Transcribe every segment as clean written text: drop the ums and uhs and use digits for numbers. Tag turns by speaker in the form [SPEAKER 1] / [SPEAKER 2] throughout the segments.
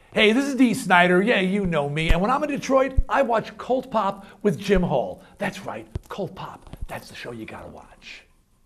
[SPEAKER 1] Hey, this is Dee Snider. Yeah, you know me. And when I'm in Detroit, I watch Cult Pop with Jim Hall. That's right, Cult Pop. That's the show you gotta watch.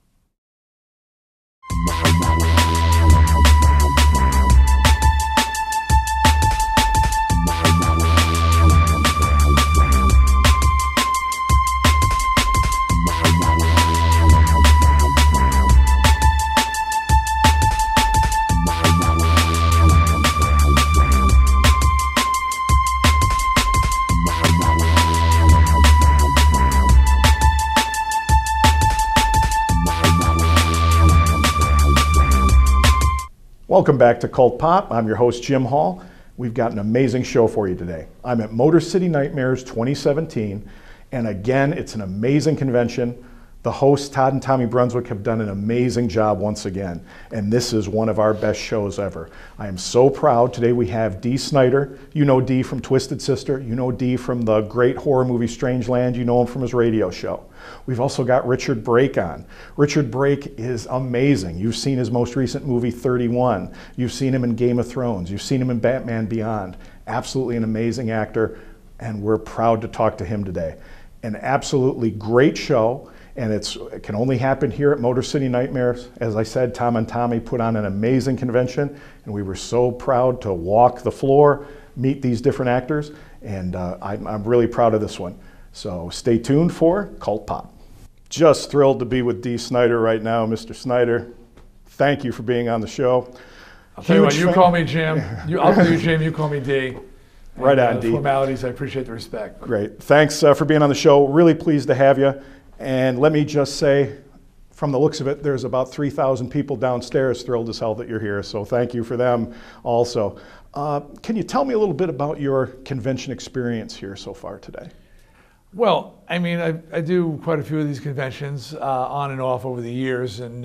[SPEAKER 2] Welcome back to Cult Pop. I'm your host, Jim Hall. We've got an amazing show for you today. I'm at Motor City Nightmares 2017, and again, it's an amazing convention. The hosts, Todd and Tommy Brunswick, have done an amazing job once again, and this is one of our best shows ever. I am so proud. Today we have Dee Snider. You know Dee from Twisted Sister. You know Dee from the great horror movie Strangeland. You know him from his radio show. We've also got Richard Brake on. Richard Brake is amazing. You've seen his most recent movie, 31. You've seen him in Game of Thrones. You've seen him in Batman Beyond. Absolutely an amazing actor, and we're proud to talk to him today. An absolutely great show. And it can only happen here at Motor City Nightmares. As I said, Tom and Tommy put on an amazing convention, and we were so proud to walk the floor, meet these different actors, and I'm really proud of this one. So stay tuned for Cult Pop. Just thrilled to be with Dee Snider right now. Mr. Snider, thank you for being on the show.
[SPEAKER 1] I'll tell you what, you call me Jim. I'll call you Jim, you call me Dee.
[SPEAKER 2] Right on, Dee.
[SPEAKER 1] Formalities, I appreciate the respect.
[SPEAKER 2] Great. Thanks for being on the show. Really pleased to have you. And let me just say, from the looks of it, there's about 3,000 people downstairs thrilled as hell that you're here, so thank you for them also. Can you tell me a little bit about your convention experience here so far today?
[SPEAKER 1] Well, I mean, I do quite a few of these conventions on and off over the years, and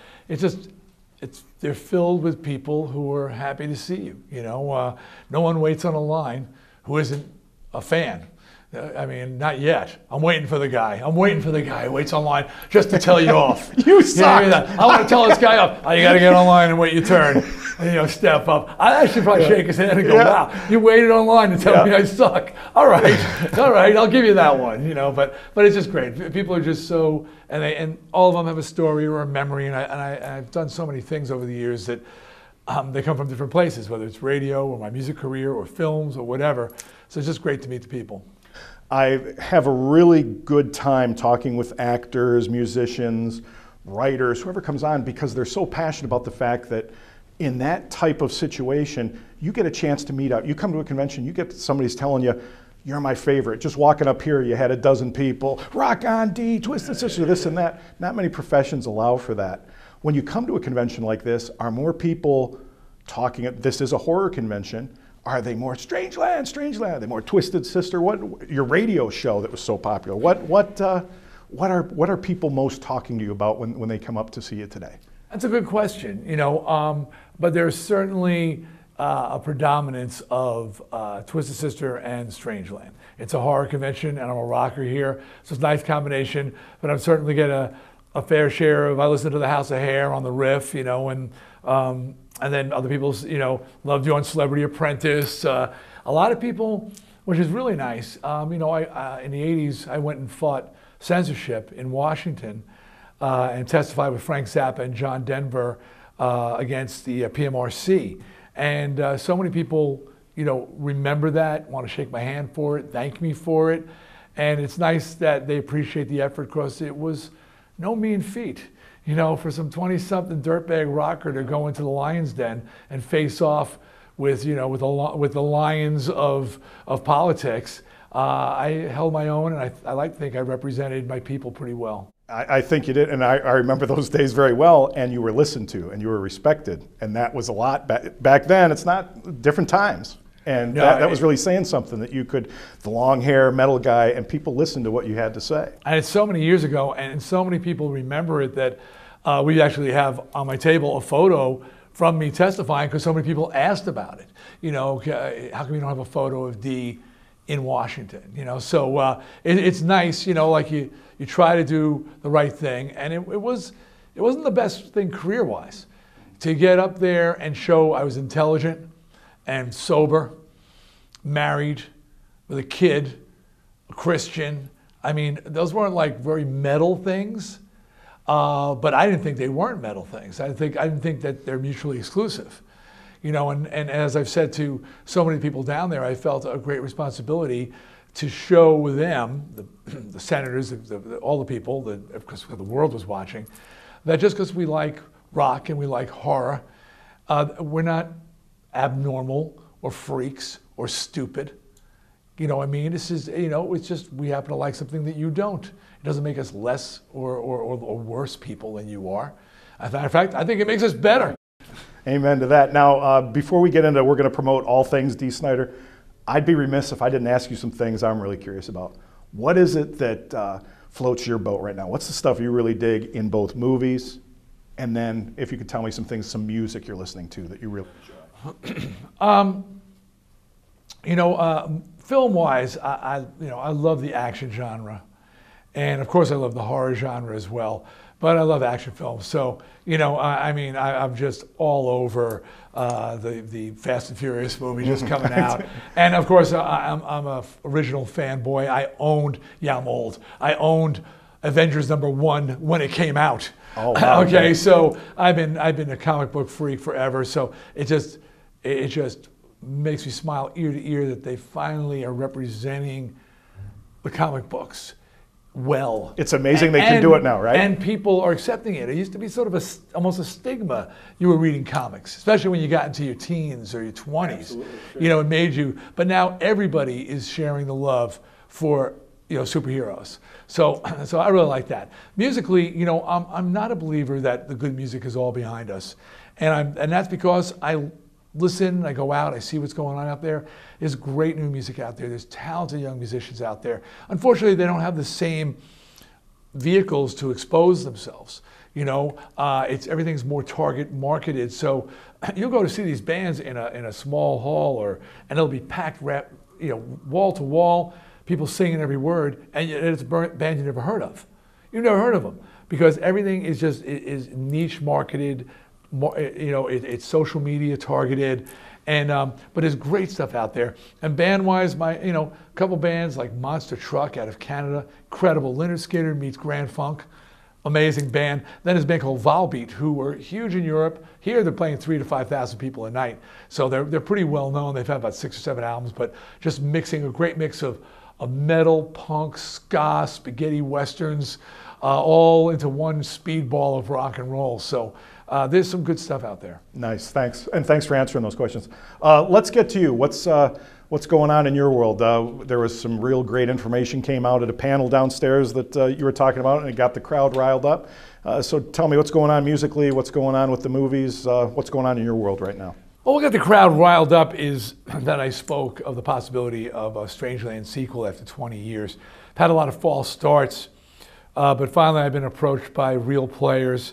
[SPEAKER 1] they're filled with people who are happy to see you. You know, no one waits on a line who isn't a fan. I mean, not yet. I'm waiting for the guy. I'm waiting for the guy who waits online just to tell you off.
[SPEAKER 2] You suck.
[SPEAKER 1] I want to tell this guy off. Oh, you got to get online and wait your turn. And, step up. I actually probably shake his hand and go, wow, you waited online to tell me I suck. All right, I'll give you that one. But it's just great. People are just so, and all of them have a story or a memory. And I've done so many things over the years that they come from different places, whether it's radio or my music career or films or whatever. So it's just great to meet the people.
[SPEAKER 2] I have a really good time talking with actors, musicians, writers, whoever comes on, because they're so passionate about the fact that in that type of situation, you get a chance to meet out. You come to a convention, you get somebody's telling you, you're my favorite. Just walking up here, you had a dozen people, rock on, Dee, Twisted Sister, this and that. Not many professions allow for that. When you come to a convention like this, are more people talking, this is a horror convention, are they more Strangeland? Are they more Twisted Sister? What your radio show that was so popular? What are people most talking to you about when they come up to see you today?
[SPEAKER 1] That's a good question. But there's certainly a predominance of Twisted Sister and Strangeland. It's a horror convention, and I'm a rocker here, so it's a nice combination. But I'm certainly get a fair share of. I listen to the House of Hair on the riff, and then other people, love doing Celebrity Apprentice. A lot of people, which is really nice. In the 80s, I went and fought censorship in Washington and testified with Frank Zappa and John Denver against the PMRC. And so many people, remember that, want to shake my hand for it, thank me for it. And it's nice that they appreciate the effort, because it was no mean feat. For some 20-something dirtbag rocker to go into the lion's den and face off with, with the lions of politics, I held my own, and I like to think I represented my people pretty well.
[SPEAKER 2] I think you did, and I remember those days very well, and you were listened to, and you were respected, and that was a lot. Back then, it's not different times. And that was really saying something, that you could, the long hair, metal guy, and people listened to what you had to say.
[SPEAKER 1] And it's so many years ago, and so many people remember it, that we actually have on my table a photo from me testifying, because so many people asked about it. How come you don't have a photo of Dee in Washington? So it's nice, like you try to do the right thing. And it wasn't the best thing career-wise. To get up there and show I was intelligent, and sober, married, with a kid, a Christian. I mean, those weren't like very metal things, but I didn't think they weren't metal things. I didn't think that they're mutually exclusive. You know, and as I've said to so many people down there, I felt a great responsibility to show them, the senators, all the people, because the world was watching, that just because we like rock and we like horror, we're not abnormal or freaks or stupid. You know what I mean? This is, you know, it's just we happen to like something that you don't. It doesn't make us less or worse people than you are. In fact, I think it makes us better.
[SPEAKER 2] Amen to that. Now, before we get into, we're going to promote all things Dee Snider. I'd be remiss if I didn't ask you some things I'm really curious about. What is it that floats your boat right now? What's the stuff you really dig in both movies, and then if you could tell me some things, some music you're listening to that you really enjoy?
[SPEAKER 1] You know, film-wise, I love the action genre, and of course I love the horror genre as well. But I love action films, so you know, I mean, I'm just all over the Fast and Furious movie just coming out, and of course I'm a original fanboy. I'm old. I owned Avengers #1 when it came out.
[SPEAKER 2] Oh, wow.
[SPEAKER 1] Okay, so I've been a comic book freak forever. So it just makes me smile ear to ear that they finally are representing the comic books well.
[SPEAKER 2] It's amazing they can do it now, right?
[SPEAKER 1] And people are accepting it. It used to be sort of almost a stigma. You were reading comics, especially when you got into your teens or your 20s.
[SPEAKER 2] Absolutely, sure.
[SPEAKER 1] You know, it made you. But now everybody is sharing the love for, you know, superheroes. So I really like that. Musically, you know, I'm not a believer that the good music is all behind us, and that's because I listen, I go out, I see what's going on out there. There's great new music out there. There's talented young musicians out there. Unfortunately, they don't have the same vehicles to expose themselves. You know, everything's more target marketed. So you'll go to see these bands in a small hall, and it'll be packed, you know, wall to wall, people singing every word, and it's a band you never heard of. You've never heard of them because everything is niche marketed. You know, it's social media targeted, and but there's great stuff out there. And band-wise, a couple bands like Monster Truck out of Canada, incredible. Leonard Skinner meets Grand Funk, amazing band. Then there's a band called Volbeat, who were huge in Europe. Here they're playing 3,000 to 5,000 people a night, so they're pretty well known. They've had about 6 or 7 albums, but just mixing a great mix of metal, punk, ska, spaghetti westerns, all into one speedball of rock and roll. So. There's some good stuff out there. Nice, thanks, and thanks for answering those questions. Let's get to you. What's going on in your world? There was some real great information came out at a panel downstairs that you were talking about, and it got the crowd riled up. So tell me what's going on musically, what's going on with the movies, what's going on in your world right now? Well, what got the crowd riled up is that I spoke of the possibility of a Strangeland sequel after 20 years. I've had a lot of false starts, but finally I've been approached by real players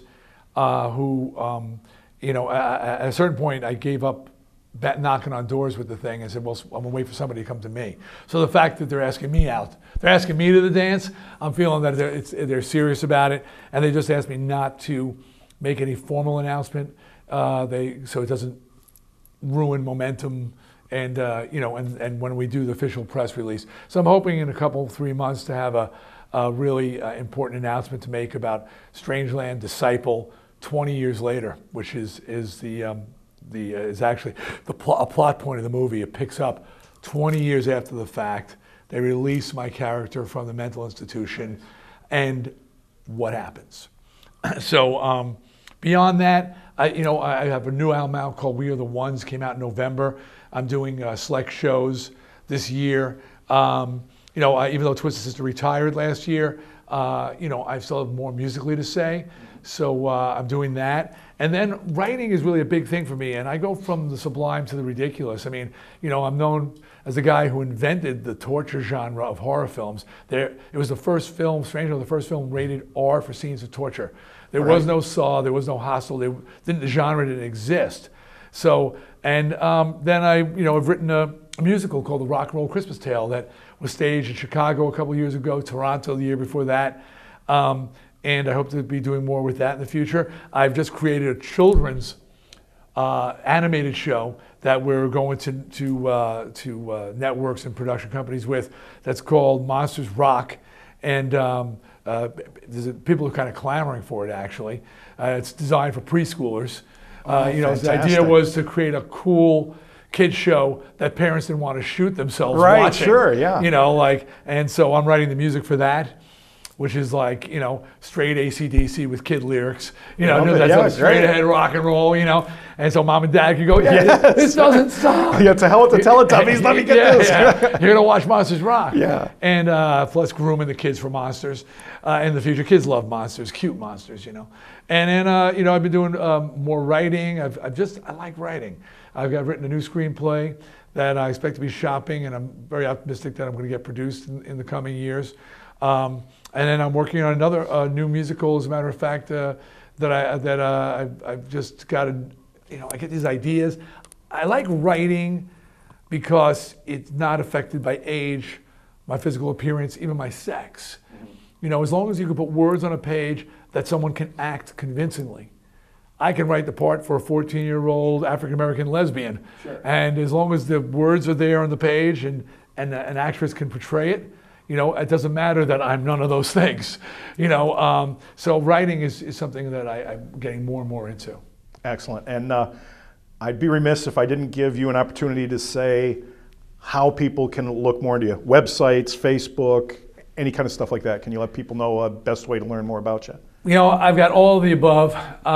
[SPEAKER 1] who, you know, at a certain point, I gave up knocking on doors with the thing and said, well, I'm gonna wait for somebody to come to me. So the fact that they're asking me out, they're asking me to the dance, I'm feeling that they're serious about it, and they just asked me not to make any formal announcement, so it doesn't ruin momentum, and you know, and when we do the official press release. So I'm hoping in a couple, 3 months to have a really important announcement to make about Strangeland Disciple 20 years later, which is actually a plot point of the movie. It picks up 20 years after the fact. They release my character from the mental institution, and what happens. So beyond that, I have a new album out called We Are the Ones, came out in November. I'm doing select shows this year. Even though Twisted Sister retired last year, I still have more musically to say. So I'm doing that. And then writing is really a big thing for me. And I go from the sublime to the ridiculous. I mean, I'm known as the guy who invented the torture genre of horror films. It was the first film, strangely, the first film rated R for scenes of torture. There was no Saw, there was no Hostel, the genre didn't exist. So, and then I've written a musical called The Rock and Roll Christmas Tale that was staged in Chicago a couple years ago, Toronto the year before that. And I hope to be doing more with that in the future. I've just created a children's animated show that we're going to networks and production companies with. That's called Monsters Rock, and people are kind of clamoring for it. Actually, it's designed for preschoolers. The idea was to create a cool kids show that parents didn't want to shoot themselves
[SPEAKER 2] right,
[SPEAKER 1] watching.
[SPEAKER 2] Sure, yeah.
[SPEAKER 1] And so I'm writing the music for that, which is like, straight AC/DC with kid lyrics. That's straight ahead rock and roll, And so mom and dad can go, this doesn't suck.
[SPEAKER 2] Yeah, to hell with the Teletubbies, let me get this.
[SPEAKER 1] Yeah. You're going to watch Monsters Rock.
[SPEAKER 2] Yeah.
[SPEAKER 1] And plus grooming the kids for monsters in the future. Kids love monsters, cute monsters, And then, I've been doing more writing. I like writing. I've written a new screenplay that I expect to be shopping, and I'm very optimistic that I'm going to get produced in the coming years. And then I'm working on another new musical, as a matter of fact, I've just got to, I get these ideas. I like writing because it's not affected by age, my physical appearance, even my sex. As long as you can put words on a page that someone can act convincingly. I can write the part for a 14-year-old African-American lesbian. Sure. And as long as the words are there on the page and an actress can portray it, it doesn't matter that I'm none of those things. So writing is something that I'm getting more and more into.
[SPEAKER 2] Excellent. And I'd be remiss if I didn't give you an opportunity to say how people can look more into you. Websites, Facebook, any kind of stuff like that. Can you let people know the best way to learn more about you?
[SPEAKER 1] I've got all of the above.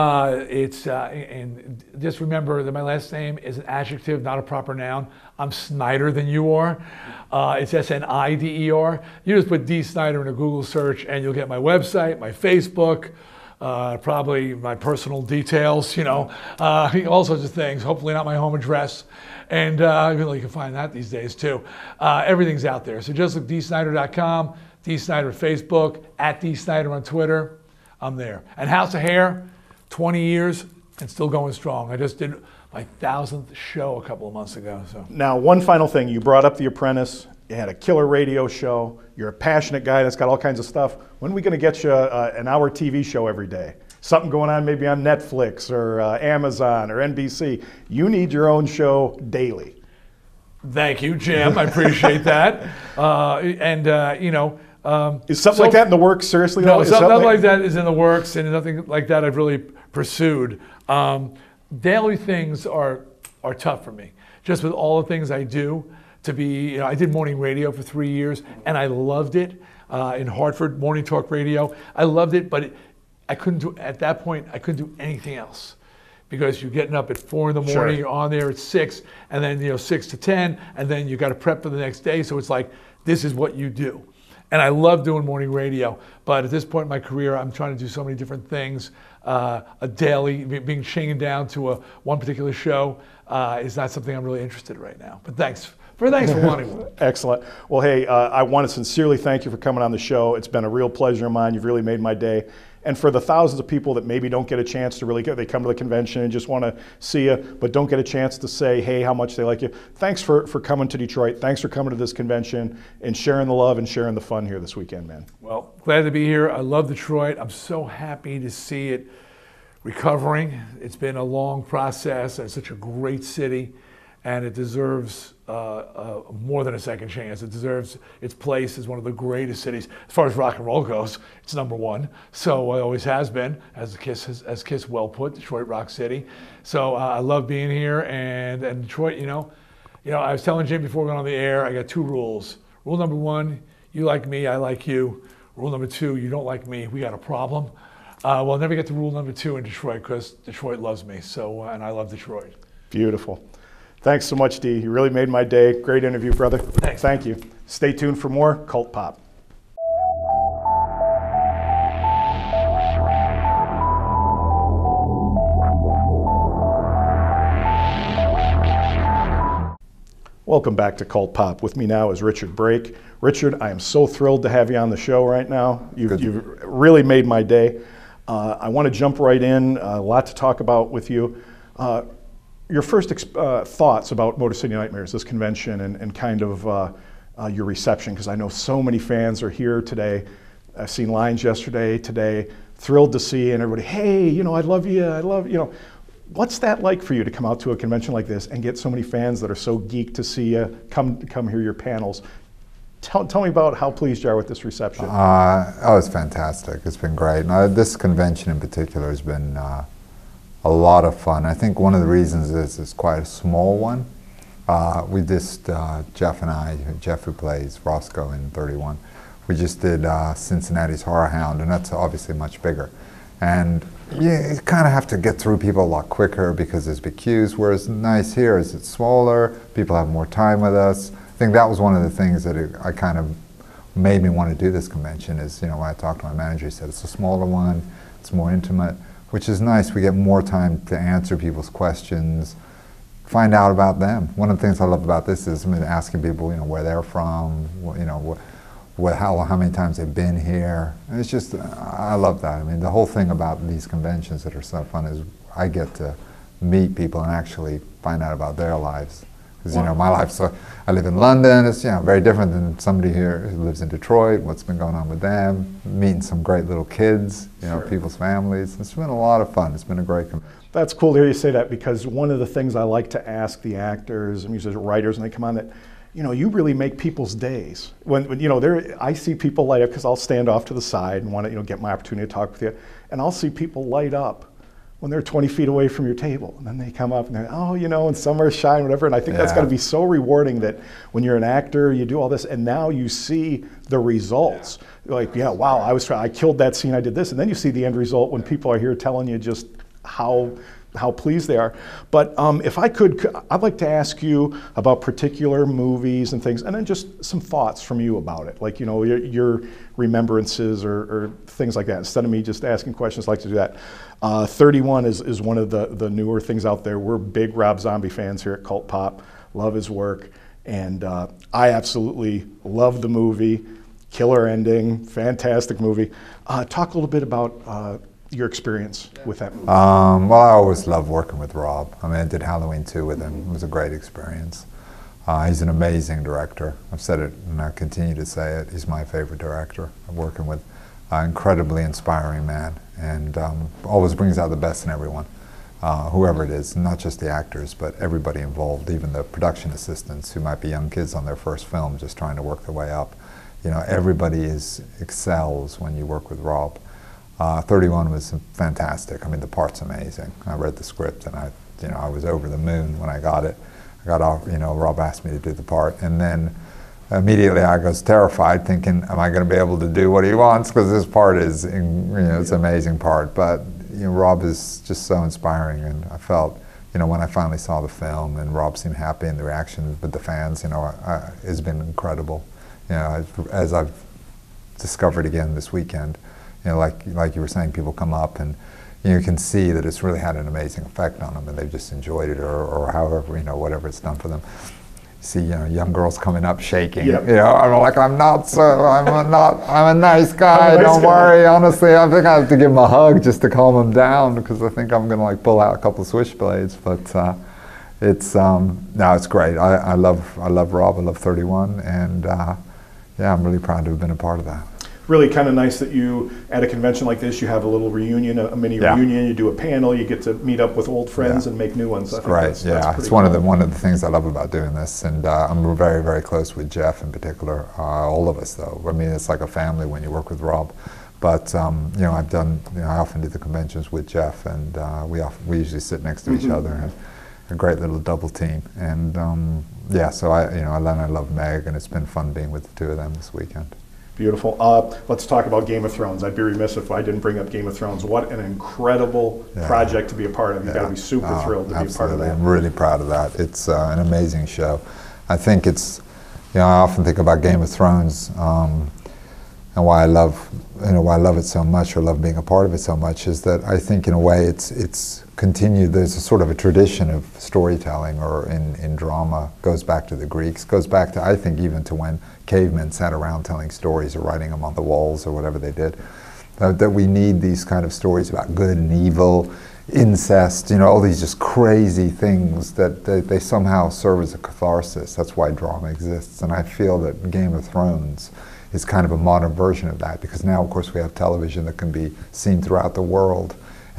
[SPEAKER 1] And just remember that my last name is an adjective, not a proper noun. I'm Snider than you are. It's Snider. You just put Dee Snider in a Google search and you'll get my website, my Facebook, probably my personal details, all sorts of things. Hopefully not my home address. And even though you can find that these days too. Everything's out there. So just look DeeSnider.com, Dee Snider Facebook, @Dee Snider on Twitter. I'm there. And House of Hair, 20 years and still going strong. I just did my 1,000th show a couple of months ago. So
[SPEAKER 2] now, one final thing. You brought up The Apprentice. You had a killer radio show. You're a passionate guy that's got all kinds of stuff. When are we going to get you an hour TV show every day? Something going on maybe on Netflix or Amazon or NBC. You need your own show daily.
[SPEAKER 1] Thank you, Jim. I appreciate that.
[SPEAKER 2] Is something like that in the works, seriously?
[SPEAKER 1] No, something like that is in the works, and nothing like that I've really pursued. Daily things are tough for me. Just with all the things I do, I did morning radio for 3 years, and I loved it. In Hartford, morning talk radio, I loved it, but at that point, I couldn't do anything else. Because you're getting up at 4 in the morning, sure. You're on there at 6, and then 6 to 10, and then you got to prep for the next day. So it's like, this is what you do. And I love doing morning radio, but at this point in my career, I'm trying to do so many different things. A daily, being chained down to one particular show is not something I'm really interested in right now. But thanks for wanting one.
[SPEAKER 2] Excellent. Well, hey, I want to sincerely thank you for coming on the show. It's been a real pleasure of mine. You've really made my day. And for the thousands of people that maybe don't get a chance to really they come to the convention and just want to see you, but don't get a chance to say, hey, how much they like you. Thanks for coming to Detroit. Thanks for coming to this convention and sharing the love and sharing the fun here this weekend, man.
[SPEAKER 1] Well, glad to be here. I love Detroit. I'm so happy to see it recovering. It's been a long process. It's such a great city, and it deserves more than a second chance. It deserves its place as one of the greatest cities. As far as rock and roll goes, it's #1. So it always has been, as Kiss well put, Detroit Rock City. So I love being here, and Detroit, I was telling Jim before we went on the air, I got 2 rules. Rule #1, you like me, I like you. Rule #2, you don't like me, we got a problem. We'll never get to rule #2 in Detroit because Detroit loves me, and I love Detroit.
[SPEAKER 2] Beautiful. Thanks so much, Dee. You really made my day. Great interview, brother.
[SPEAKER 1] Thanks.
[SPEAKER 2] Thank you. Stay tuned for more Cult Pop. Welcome back to Cult Pop. With me now is Richard Brake. Richard, I am so thrilled to have you on the show right now. You've really made my day. I want to jump right in. A lot to talk about with you. Your first thoughts about Motor City Nightmares, this convention, and kind of your reception, because I know so many fans are here today. I've seen lines yesterday, today, thrilled to see, and everybody, hey, I love you, What's that like for you to come out to a convention like this and get so many fans that are so geeked to see you, come hear your panels? Tell me about how pleased you are with this reception.
[SPEAKER 3] Oh, it's fantastic. It's been great. This convention in particular has been a lot of fun. I think one of the reasons is it's quite a small one. We just, Jeff and I, Jeff who plays Roscoe in 31, we just did Cincinnati's Horror Hound, and that's obviously much bigger. And you kind of have to get through people a lot quicker because there's big queues, whereas nice here is it's smaller, people have more time with us. I think that was one of the things that I kind of made me want to do this convention is, when I talked to my manager, he said it's a smaller one, it's more intimate, which is nice. We get more time to answer people's questions, find out about them. One of the things I love about this is asking people, where they're from, how many times they've been here. And it's just, I love that. I mean, the whole thing about these conventions that are so fun is I get to meet people and actually find out about their lives. Because my life, so I live in London, it's very different than somebody here who lives in Detroit, what's been going on with them, meeting some great little kids,
[SPEAKER 2] Sure.
[SPEAKER 3] People's families. It's been a lot of fun. It's been a great convention.
[SPEAKER 2] That's cool to hear you say that, because one of the things I like to ask the actors and musicians, writers, and they come on that, you really make people's days. When I see people light up, because I'll stand off to the side and want to, get my opportunity to talk with you, and I'll see people light up when they're 20 feet away from your table, and then they come up and they're, and summer shine, whatever. And I think that's got to be so rewarding that when you're an actor, you do all this, and now you see the results. You're like, wow, I killed that scene, I did this, and then you see the end result when people are here telling you just how pleased they are. But if I could, I'd like to ask you about particular movies and things, and then just some thoughts from you about it, like your remembrances or things like that. Instead of me just asking questions, I'd like to do that. 31 is one of the newer things out there. We're big Rob Zombie fans here at Cult Pop. Love his work, and I absolutely love the movie. Killer ending, fantastic movie. Talk a little bit about your experience with that movie.
[SPEAKER 3] Well, I always love working with Rob. I did Halloween 2 with him. It was a great experience. He's an amazing director. I've said it and I continue to say it. He's my favorite director. I'm working with an incredibly inspiring man, and always brings out the best in everyone, whoever it is, not just the actors, but everybody involved, even the production assistants who might be young kids on their first film just trying to work their way up. Everybody excels when you work with Rob. 31 was fantastic. The part's amazing. I read the script and I was over the moon when I got it. I got off, Rob asked me to do the part, and then immediately I was terrified, thinking, am I going to be able to do what he wants? Because this part is, it's an amazing part. But Rob is just so inspiring, and I felt, when I finally saw the film and Rob seemed happy and the reaction with the fans, has been incredible. As I've discovered again this weekend. Like you were saying, people come up and you can see that it's really had an amazing effect on them, and they've just enjoyed it, or however, whatever it's done for them. You see, young girls coming up shaking.
[SPEAKER 2] Yep.
[SPEAKER 3] I'm like, I'm a nice guy. Don't worry. Honestly, I think I have to give them a hug just to calm them down, because I think I'm gonna pull out a couple of switchblades. But it's great. I love Rob. I love 31, and I'm really proud to have been a part of that.
[SPEAKER 2] Really kind of nice that you, at a convention like this, you have a little reunion, a mini reunion. You do a panel. You get to meet up with old friends and make new ones.
[SPEAKER 3] That's right. It's one of the things I love about doing this, and I'm very, very close with Jeff in particular. All of us, though. It's like a family when you work with Rob. But I've done. I often do the conventions with Jeff, and we usually sit next to each other, and a great little double team. And so I love Meg, and it's been fun being with the two of them this weekend.
[SPEAKER 2] Beautiful. Let's talk about Game of Thrones. I'd be remiss if I didn't bring up Game of Thrones. What an incredible project to be a part of. You've got to be super thrilled to be a part of that.
[SPEAKER 3] I'm really proud of that. It's an amazing show. I think it's, I often think about Game of Thrones and why I love it so much, or love being a part of it so much, is that I think in a way it's continued. There's a sort of a tradition of storytelling, or in drama, goes back to the Greeks, goes back to, I think, even to when cavemen sat around telling stories or writing them on the walls or whatever they did. That we need these kind of stories about good and evil, incest, all these just crazy things that they somehow serve as a catharsis. That's why drama exists. And I feel that Game of Thrones is kind of a modern version of that, because now, of course, we have television that can be seen throughout the world.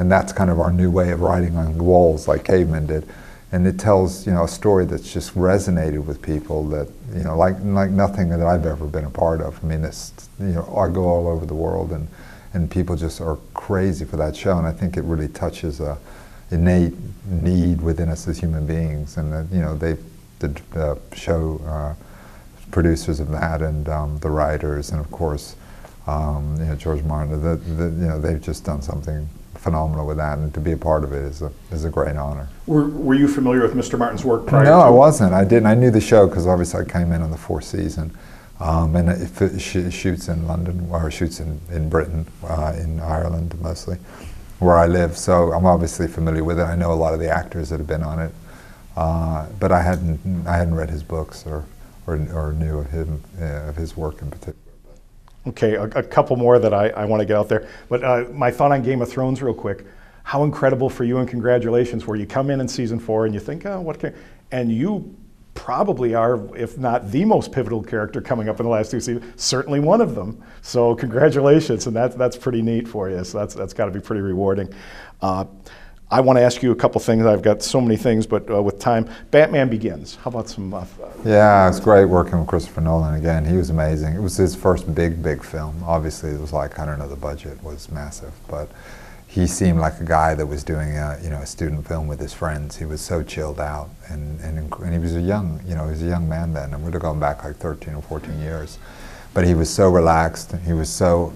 [SPEAKER 3] and that's kind of our new way of writing on walls like cavemen did. And it tells, a story that's just resonated with people that, like nothing that I've ever been a part of. I mean, I go all over the world, and people just are crazy for that show, and I think it really touches a innate need within us as human beings, and that, the show producers of that, and the writers, and of course, George Martin, they've just done something phenomenal with that, and to be a part of it is a great honor.
[SPEAKER 2] Were you familiar with Mr. Martin's work prior to?
[SPEAKER 3] No, I wasn't. I didn't. I knew the show because obviously I came in on the fourth season, and it shoots in London, or shoots in Britain, in Ireland mostly, where I live. So I'm obviously familiar with it. I know a lot of the actors that have been on it, but I hadn't read his books or knew of him, of his work in particular.
[SPEAKER 2] Okay, a couple more that I want to get out there. But my thought on Game of Thrones real quick. How incredible for you, and congratulations, where you come in season 4 and you think, and you probably are, if not the most pivotal character coming up in the last 2 seasons, certainly one of them. So congratulations, and that's pretty neat for you. So that's got to be pretty rewarding. I want to ask you a couple things. I've got so many things, but with time, Batman Begins. How about some?
[SPEAKER 3] Yeah, it's great working with Christopher Nolan again. He was amazing. It was his first big film. Obviously, it was like, I don't know, the budget was massive, but he seemed like a guy that was doing a student film with his friends. He was so chilled out, and he was a young man then, and we'd have gone back like 13 or 14 years. But he was so relaxed. He was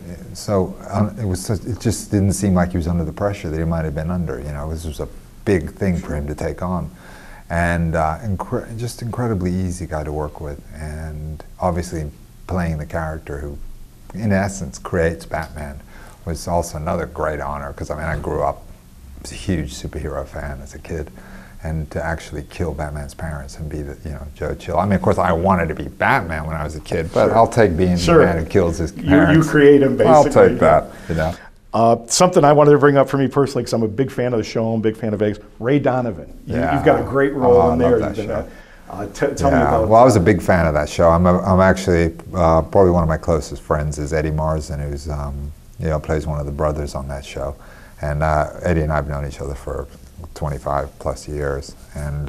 [SPEAKER 3] it just didn't seem like he was under the pressure that he might have been under. This was a big thing for him to take on, and just incredibly easy guy to work with. And obviously, playing the character who, in essence, creates Batman was also another great honor, because I grew up a huge superhero fan as a kid. And to actually kill Batman's parents and be Joe Chill. Of course, I wanted to be Batman when I was a kid, but I'll take being the man who kills his parents.
[SPEAKER 2] You create him, basically.
[SPEAKER 3] I'll take that.
[SPEAKER 2] Something I wanted to bring up for me personally, because I'm a big fan of the show, I'm a big fan of Vegas. Ray Donovan. You've got a great role in there.
[SPEAKER 3] I love that show.
[SPEAKER 2] Tell me about.
[SPEAKER 3] Well, I was a big fan of that show. I'm actually probably one of my closest friends is Eddie Marsan, who's plays one of the brothers on that show, and Eddie and I have known each other for 25 plus years, and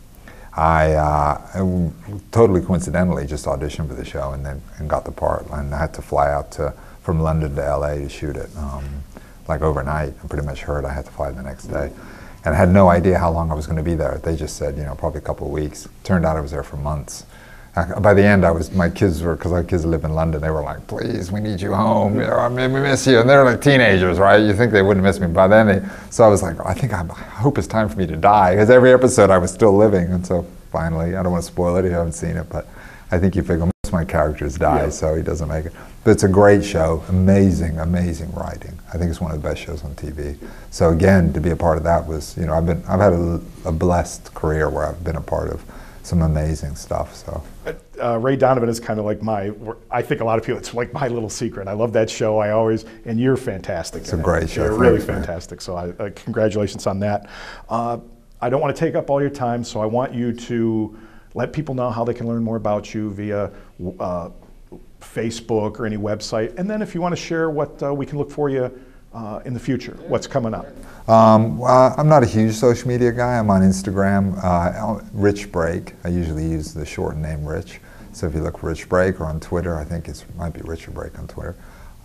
[SPEAKER 3] I totally coincidentally just auditioned for the show and got the part, and I had to fly out from London to LA to shoot it like overnight. I pretty much heard I had to fly the next day, and I had no idea how long I was going to be there. They just said probably a couple of weeks. Turned out I was there for months. By the end, my kids because our kids live in London, they were like, please, we need you home. We miss you. And they're like teenagers, right? You think they wouldn't miss me. By then, so I was like, I hope it's time for me to die. Because every episode I was still living. And so finally, I don't want to spoil it if you haven't seen it, but I think you figure most of my characters die, so he doesn't make it. But it's a great show. Amazing writing. I think it's one of the best shows on TV. So again, to be a part of that was, I've had a blessed career where I've been a part of some amazing stuff. So
[SPEAKER 2] Ray Donovan is kind of like I think a lot of people, it's like my little secret. I love that show. And you're fantastic.
[SPEAKER 3] It's a great show.
[SPEAKER 2] You're really fantastic. So congratulations on that. I don't want to take up all your time, so I want you to let people know how they can learn more about you via Facebook or any website. And then if you want to share what we can look for you in the future, what's coming up.
[SPEAKER 3] I'm not a huge social media guy. I'm on Instagram, Rich Break. I usually use the short name Rich. So if you look for Rich Break, or on Twitter, I think it might be Richard Break on Twitter.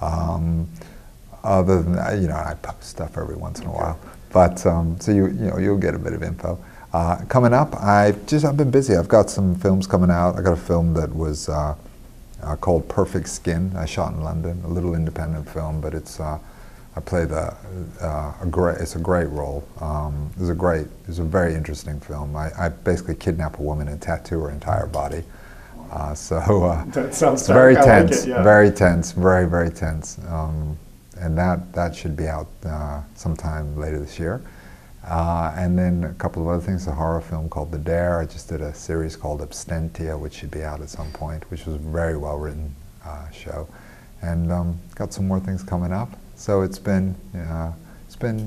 [SPEAKER 3] Other than that, I post stuff every once in a while. But so you'll get a bit of info. Coming up, I've been busy. I've got some films coming out. I got a film that was called Perfect Skin. I shot in London, a little independent film, but it's. I played it's a great role. It's a very interesting film. I basically kidnap a woman and tattoo her entire body.
[SPEAKER 2] That sounds
[SPEAKER 3] very tense,
[SPEAKER 2] like it, yeah.
[SPEAKER 3] Very tense, very tense. And that should be out sometime later this year. And then a couple of other things, a horror film called The Dare. I just did a series called Abstentia, which should be out at some point, which was a very well written show. And got some more things coming up. So it's been very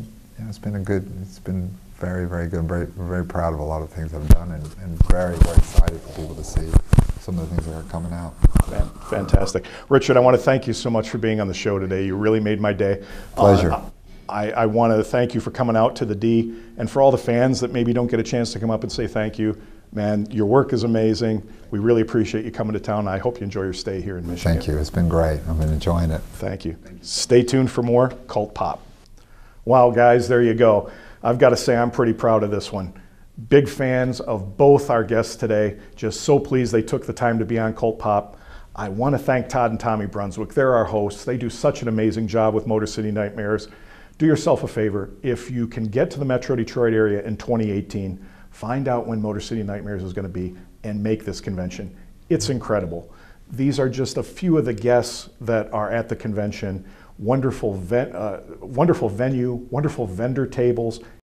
[SPEAKER 3] good. I'm very proud of a lot of things I've done, and very excited for people to see some of the things that are coming out.
[SPEAKER 2] Fantastic. Richard, I want to thank you so much for being on the show today. You really made my day.
[SPEAKER 3] Pleasure.
[SPEAKER 2] I want to thank you for coming out to the D, and for all the fans that maybe don't get a chance to come up and say thank you. Man, your work is amazing. We really appreciate you coming to town. I hope you enjoy your stay here in Michigan.
[SPEAKER 3] Thank you. It's been great. I've been enjoying it.
[SPEAKER 2] Thank you. Stay tuned for more Cult Pop. Wow, guys, there you go. I've got to say I'm pretty proud of this one. Big fans of both our guests today. Just so pleased they took the time to be on Cult Pop. I want to thank Todd and Tommy Brunswick. They're our hosts. They do such an amazing job with Motor City Nightmares. Do yourself a favor. If you can get to the Metro Detroit area in 2018, find out when Motor City Nightmares is going to be and make this convention. It's incredible. These are just a few of the guests that are at the convention. Wonderful venue, wonderful vendor tables.